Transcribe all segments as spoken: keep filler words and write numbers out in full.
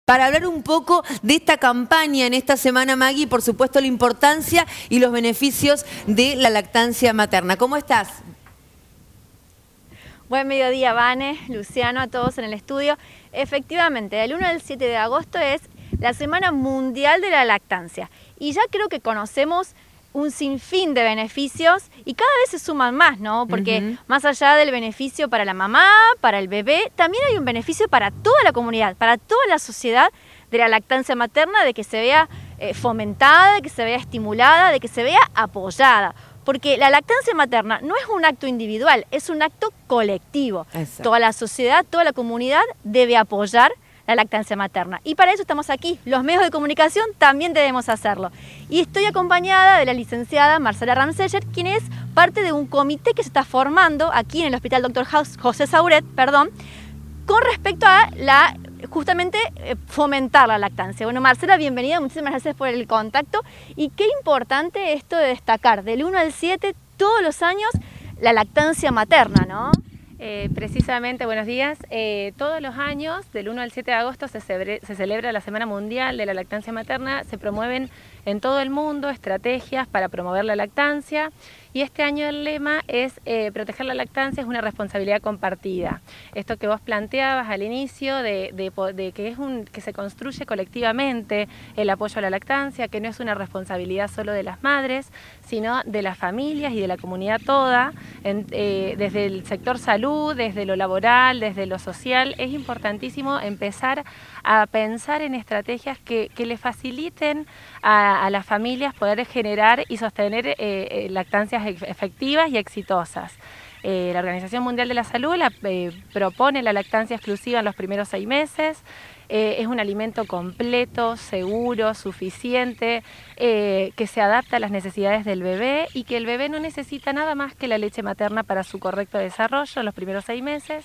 Para hablar un poco de esta campaña en esta semana, Maggie, y por supuesto la importancia y los beneficios de la lactancia materna. ¿Cómo estás? Buen mediodía, Vane, Luciano, a todos en el estudio. Efectivamente, del uno al siete de agosto es la Semana Mundial de la Lactancia. Y ya creo que conocemos un sinfín de beneficios y cada vez se suman más, ¿no? Porque uh-huh. más allá del beneficio para la mamá, para el bebé, también hay un beneficio para toda la comunidad, para toda la sociedad de la lactancia materna, de que se vea eh, fomentada, de que se vea estimulada, de que se vea apoyada. Porque la lactancia materna no es un acto individual, es un acto colectivo. Exacto. Toda la sociedad, toda la comunidad debe apoyar la lactancia materna. Y para eso estamos aquí. Los medios de comunicación también debemos hacerlo. Y estoy acompañada de la licenciada Marcela Ramseyer, quien es parte de un comité que se está formando aquí en el Hospital Doctor José Sauret, perdón, con respecto a la justamente eh, fomentar la lactancia. Bueno, Marcela, bienvenida, muchísimas gracias por el contacto. Y qué importante esto de destacar, del uno al siete, todos los años, la lactancia materna, ¿no? Eh, precisamente, buenos días. Eh, todos los años, del uno al siete de agosto, se, cebre, se celebra la Semana Mundial de la Lactancia Materna. Se promueven en todo el mundo estrategias para promover la lactancia. Y este año el lema es eh, proteger la lactancia es una responsabilidad compartida. Esto que vos planteabas al inicio, de, de, de que, es un, que se construye colectivamente el apoyo a la lactancia, que no es una responsabilidad solo de las madres, sino de las familias y de la comunidad toda, en, eh, desde el sector salud, desde lo laboral, desde lo social. Es importantísimo empezar a pensar en estrategias que, que le faciliten a, a las familias poder generar y sostener eh, lactancias efectivas y exitosas. Eh, la Organización Mundial de la Salud la, eh, propone la lactancia exclusiva en los primeros seis meses. Eh, es un alimento completo, seguro, suficiente, eh, que se adapta a las necesidades del bebé y que el bebé no necesita nada más que la leche materna para su correcto desarrollo en los primeros seis meses.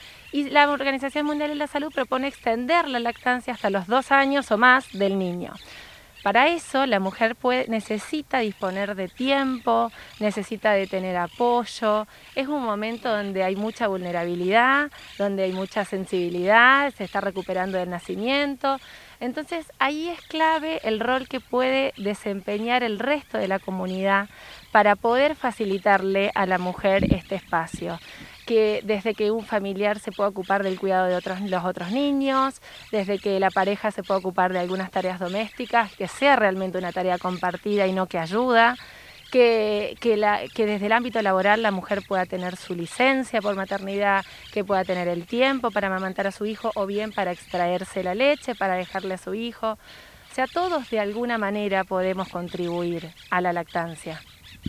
Y la Organización Mundial de la Salud propone extender la lactancia hasta los dos años o más del niño. Para eso la mujer puede, necesita disponer de tiempo, necesita de tener apoyo. Es un momento donde hay mucha vulnerabilidad, donde hay mucha sensibilidad, se está recuperando del nacimiento. Entonces ahí es clave el rol que puede desempeñar el resto de la comunidad para poder facilitarle a la mujer este espacio. Que desde que un familiar se pueda ocupar del cuidado de otros, los otros niños, desde que la pareja se pueda ocupar de algunas tareas domésticas, que sea realmente una tarea compartida y no que ayuda, que, que, la, que desde el ámbito laboral la mujer pueda tener su licencia por maternidad, que pueda tener el tiempo para amamantar a su hijo o bien para extraerse la leche, para dejarle a su hijo. O sea, todos de alguna manera podemos contribuir a la lactancia.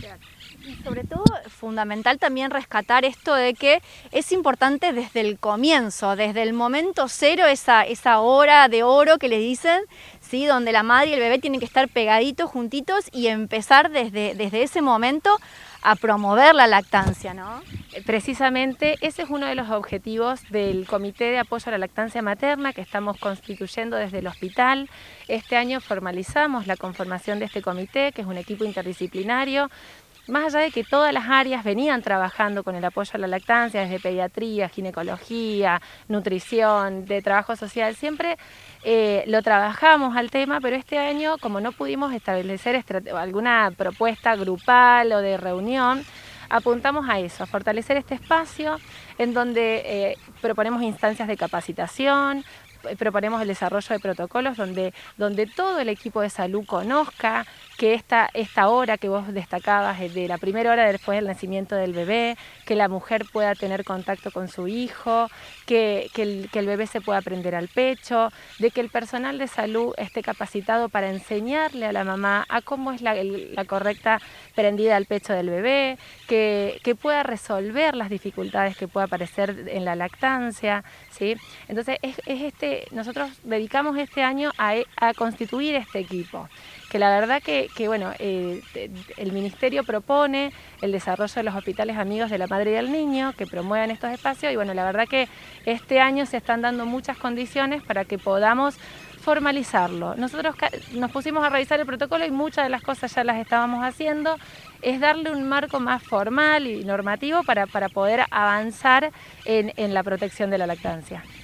Y sobre todo, fundamental también rescatar esto de que es importante desde el comienzo, desde el momento cero, esa, esa hora de oro que le dicen, ¿sí? Donde la madre y el bebé tienen que estar pegaditos, juntitos y empezar desde, desde ese momento a promover la lactancia, ¿no? Precisamente ese es uno de los objetivos del Comité de Apoyo a la Lactancia Materna que estamos constituyendo desde el hospital. Este año formalizamos la conformación de este comité, que es un equipo interdisciplinario. Más allá de que todas las áreas venían trabajando con el apoyo a la lactancia, desde pediatría, ginecología, nutrición, de trabajo social, siempre eh, lo trabajamos al tema, pero este año, como no pudimos establecer alguna propuesta grupal o de reunión, apuntamos a eso, a fortalecer este espacio en donde eh, proponemos instancias de capacitación, proponemos el desarrollo de protocolos donde, donde todo el equipo de salud conozca que esta, esta hora que vos destacabas, de la primera hora después del nacimiento del bebé, que la mujer pueda tener contacto con su hijo, que, que, el, que el bebé se pueda prender al pecho, de que el personal de salud esté capacitado para enseñarle a la mamá a cómo es la, el, la correcta prendida al pecho del bebé, que, que pueda resolver las dificultades que pueda aparecer en la lactancia, ¿sí? Entonces es, es este, nosotros dedicamos este año a, a constituir este equipo, que la verdad que, que bueno, eh, el Ministerio propone el desarrollo de los hospitales amigos de la madre y del niño, que promuevan estos espacios, y bueno, la verdad que este año se están dando muchas condiciones para que podamos formalizarlo. Nosotros nos pusimos a revisar el protocolo y muchas de las cosas ya las estábamos haciendo, es darle un marco más formal y normativo para, para poder avanzar en, en la protección de la lactancia.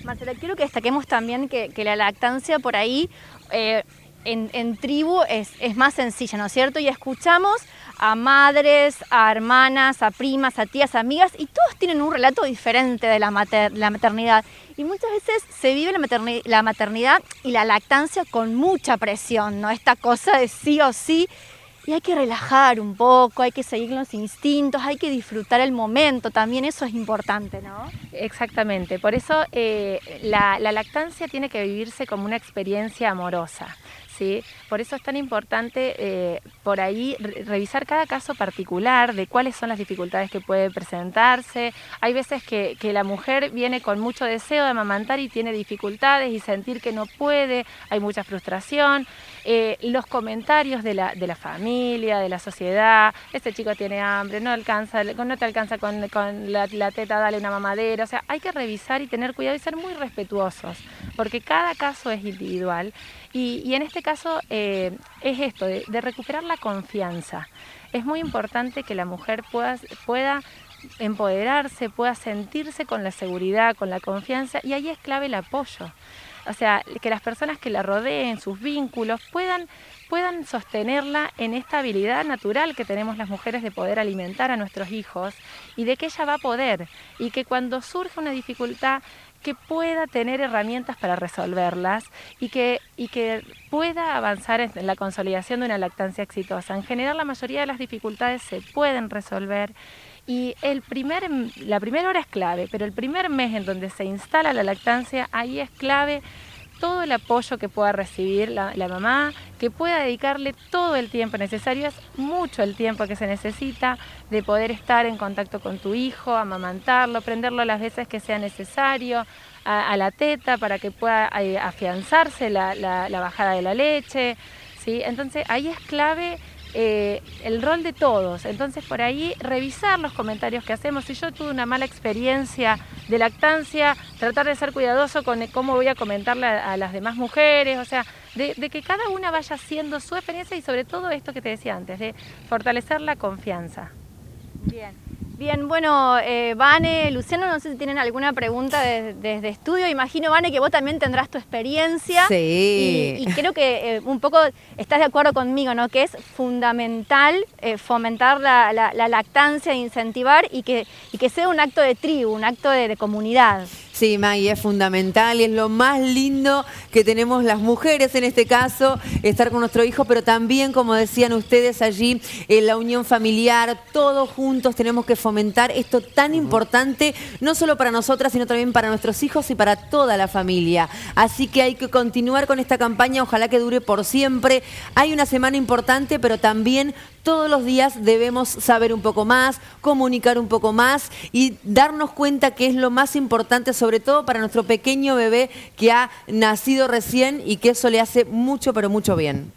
Marcela, quiero que destaquemos también que, que la lactancia por ahí eh, en, en tribu es, es más sencilla, ¿no es cierto? Y escuchamos a madres, a hermanas, a primas, a tías, a amigas, y todos tienen un relato diferente de la, mater, la maternidad. Y muchas veces se vive la, materni la maternidad y la lactancia con mucha presión, ¿no? Esta cosa de sí o sí. Y hay que relajar un poco, hay que seguir los instintos, hay que disfrutar el momento, también eso es importante, ¿no? Exactamente, por eso eh, la, la lactancia tiene que vivirse como una experiencia amorosa. ¿Sí? Por eso es tan importante eh, por ahí re revisar cada caso particular de cuáles son las dificultades que puede presentarse. Hay veces que, que la mujer viene con mucho deseo de amamantar y tiene dificultades y sentir que no puede, hay mucha frustración. Eh, los comentarios de la, de la familia, de la sociedad, este chico tiene hambre, no alcanza, no te alcanza con, con la, la teta, dale una mamadera. O sea, hay que revisar y tener cuidado y ser muy respetuosos, porque cada caso es individual. Y, y en este caso eh, es esto, de, de recuperar la confianza. Es muy importante que la mujer pueda, pueda empoderarse, pueda sentirse con la seguridad, con la confianza, y ahí es clave el apoyo. O sea, que las personas que la rodeen, sus vínculos, puedan, puedan sostenerla en esta habilidad natural que tenemos las mujeres de poder alimentar a nuestros hijos y de que ella va a poder, y que cuando surge una dificultad, que pueda tener herramientas para resolverlas y que, y que pueda avanzar en la consolidación de una lactancia exitosa. En general, la mayoría de las dificultades se pueden resolver y el primer, la primera hora es clave, pero el primer mes en donde se instala la lactancia, ahí es clave todo el apoyo que pueda recibir la, la mamá, que pueda dedicarle todo el tiempo necesario. Es mucho el tiempo que se necesita de poder estar en contacto con tu hijo, amamantarlo, prenderlo las veces que sea necesario a, a la teta para que pueda eh, afianzarse la, la, la bajada de la leche, ¿sí? Entonces ahí es clave Eh, el rol de todos. Entonces por ahí revisar los comentarios que hacemos. Si yo tuve una mala experiencia de lactancia, tratar de ser cuidadoso con cómo voy a comentarle a, a las demás mujeres, o sea, de, de que cada una vaya haciendo su experiencia y sobre todo esto que te decía antes, de fortalecer la confianza. Bien. Bien, bueno, eh, Vane, Luciano, no sé si tienen alguna pregunta desde, desde estudio. Imagino, Vane, que vos también tendrás tu experiencia. Sí. Y, y creo que eh, un poco estás de acuerdo conmigo, ¿no? Que es fundamental eh, fomentar la, la, la lactancia, incentivar y que, y que sea un acto de tribu, un acto de, de comunidad. Sí, Maggie, es fundamental y es lo más lindo que tenemos las mujeres en este caso, estar con nuestro hijo, pero también, como decían ustedes allí, en la unión familiar, todos juntos tenemos que fomentar esto tan importante, no solo para nosotras, sino también para nuestros hijos y para toda la familia. Así que hay que continuar con esta campaña, ojalá que dure por siempre. Hay una semana importante, pero también todos los días debemos saber un poco más, comunicar un poco más y darnos cuenta que es lo más importante, sobre todo para nuestro pequeño bebé que ha nacido recién y que eso le hace mucho, pero mucho bien.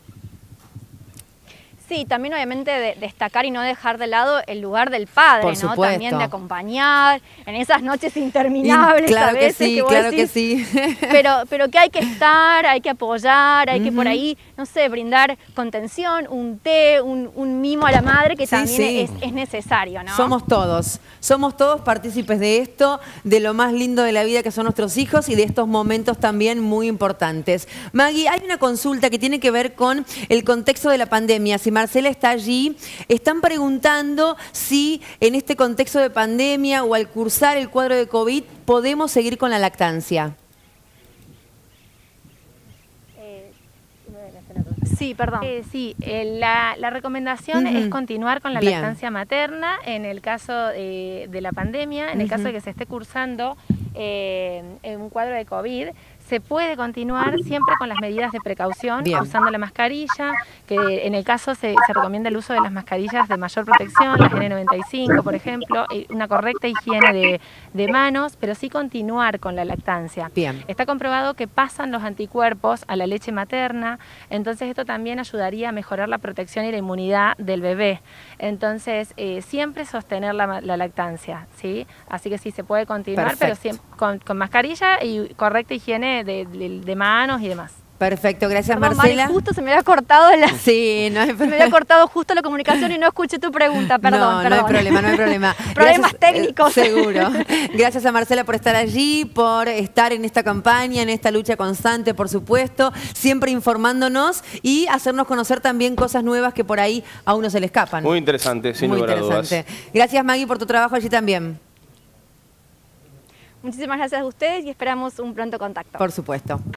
Sí, también obviamente de destacar y no dejar de lado el lugar del padre, Por ¿no? supuesto. También de acompañar en esas noches interminables. Y claro a veces, que sí, que claro decís, que sí. Pero, pero que hay que estar, hay que apoyar, hay Uh-huh. que por ahí, no sé, brindar contención, un té, un, un mimo a la madre que Sí, también sí. Es, es necesario, ¿no? Somos todos, somos todos partícipes de esto, de lo más lindo de la vida que son nuestros hijos y de estos momentos también muy importantes. Maggie, hay una consulta que tiene que ver con el contexto de la pandemia. Si Marcela está allí, están preguntando si en este contexto de pandemia o al cursar el cuadro de COVID podemos seguir con la lactancia. Sí, perdón. Eh, sí, eh, la, la recomendación Uh-huh. es continuar con la Bien. lactancia materna en el caso eh, de la pandemia, en el Uh-huh. caso de que se esté cursando eh, en un cuadro de COVID. Se puede continuar siempre con las medidas de precaución, Bien. usando la mascarilla, que en el caso se, se recomienda el uso de las mascarillas de mayor protección, las N noventa y cinco, por ejemplo, y una correcta higiene de, de manos, pero sí continuar con la lactancia. Bien. Está comprobado que pasan los anticuerpos a la leche materna, entonces esto también ayudaría a mejorar la protección y la inmunidad del bebé. Entonces, eh, siempre sostener la, la lactancia, ¿sí? Así que sí, se puede continuar, Perfecto. pero siempre con, con mascarilla y correcta higiene de, de, de manos y demás. Perfecto, gracias Perdón, Marcela. Mari, justo se me había cortado la... Sí, no hay Se me problema. había cortado justo la comunicación y no escuché tu pregunta, perdón, no, perdón. no hay problema, no hay problema. Problemas Gracias, técnicos. eh, seguro. Gracias a Marcela por estar allí, por estar en esta campaña, en esta lucha constante, por supuesto, siempre informándonos y hacernos conocer también cosas nuevas que por ahí a uno se le escapan. Muy interesante, sin Muy lugar a dudas. interesante. Gracias Maggie por tu trabajo allí también. Muchísimas gracias a ustedes y esperamos un pronto contacto. Por supuesto.